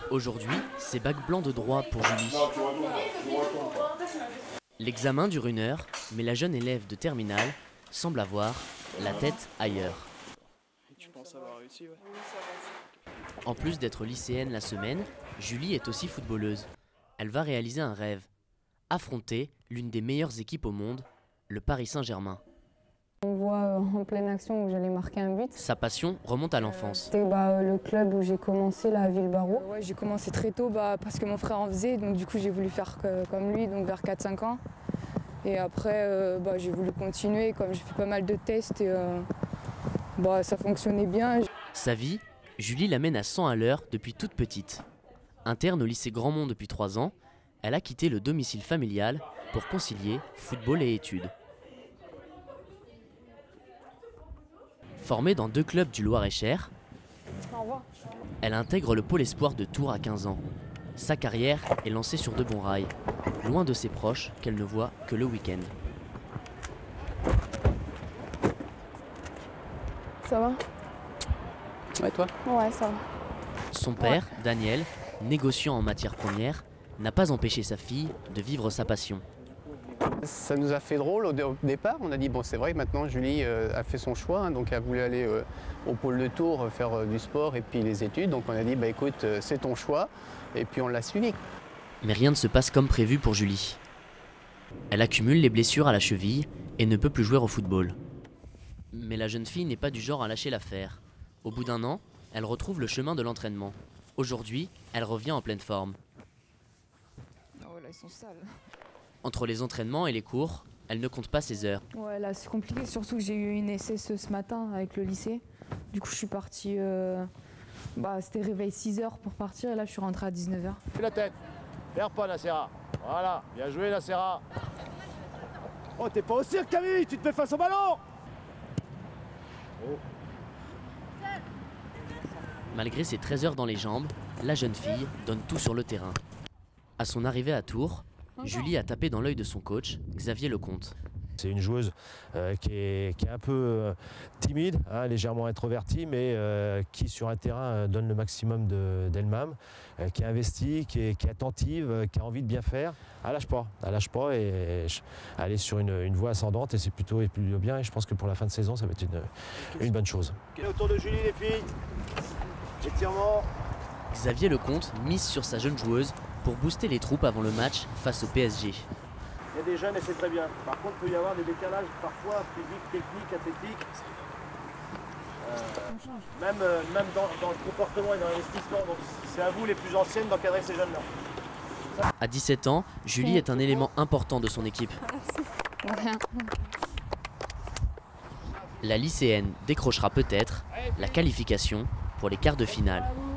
Aujourd'hui, c'est bac blanc de droit pour Julie. L'examen dure 1 heure, mais la jeune élève de terminale semble avoir la tête ailleurs. En plus d'être lycéenne la semaine, Julie est aussi footballeuse. Elle va réaliser un rêve, affronter l'une des meilleures équipes au monde, le Paris Saint-Germain. On voit en pleine action où j'allais marquer un but. Sa passion remonte à l'enfance. C'était le club où j'ai commencé, la Villebarreau. Ouais, j'ai commencé très tôt parce que mon frère en faisait, donc du coup j'ai voulu faire comme lui, donc vers 4-5 ans. Et après j'ai voulu continuer, comme j'ai fait pas mal de tests et ça fonctionnait bien. Sa vie, Julie l'amène à 100 à l'heure depuis toute petite. Interne au lycée Grandmont depuis 3 ans, elle a quitté le domicile familial pour concilier football et études. Formée dans 2 clubs du Loir-et-Cher, elle intègre le pôle espoir de Tours à 15 ans. Sa carrière est lancée sur de bons rails, loin de ses proches qu'elle ne voit que le week-end. Ça va? Ouais, toi? Ouais, ça va. Son père, Daniel, négociant en matières premières, n'a pas empêché sa fille de vivre sa passion. Ça nous a fait drôle au départ. On a dit, bon, c'est vrai que maintenant Julie a fait son choix, hein, donc elle voulait aller au pôle de Tours faire du sport et puis les études. Donc on a dit, bah écoute, c'est ton choix, et puis on l'a suivi. Mais rien ne se passe comme prévu pour Julie. Elle accumule les blessures à la cheville et ne peut plus jouer au football. Mais la jeune fille n'est pas du genre à lâcher l'affaire. Au bout d'1 an, elle retrouve le chemin de l'entraînement. Aujourd'hui, elle revient en pleine forme. Oh là, ils sont sales. Entre les entraînements et les cours, elle ne compte pas ses heures. Ouais, là c'est compliqué, surtout que j'ai eu une SS ce matin avec le lycée. Du coup je suis partie, c'était réveil 6h pour partir et là je suis rentrée à 19h. Fais la tête, perds pas Nacera. Voilà, bien joué Nacera. Oh, t'es pas au cirque Camille, tu te mets face au ballon. Oh. Malgré ses 13 heures dans les jambes, la jeune fille donne tout sur le terrain. À son arrivée à Tours, Julie a tapé dans l'œil de son coach, Xavier Lecomte. C'est une joueuse qui est un peu timide, hein, légèrement introvertie, mais qui sur un terrain donne le maximum d'elle-même, qui est investie, qui est attentive, qui a envie de bien faire. Elle lâche pas et elle est sur une voie ascendante et c'est plutôt bien. Et je pense que pour la fin de saison, ça va être une bonne chose. Autour de Julie les filles, étirement. Xavier Lecomte mise sur sa jeune joueuse pour booster les troupes avant le match face au PSG. Il y a des jeunes et c'est très bien. Par contre, il peut y avoir des décalages parfois physiques, techniques, athlétiques. Même dans le comportement et dans l'investissement. Donc c'est à vous les plus anciennes d'encadrer ces jeunes-là. À 17 ans, Julie est un élément important de son équipe. La lycéenne décrochera peut-être la qualification pour les quarts de finale.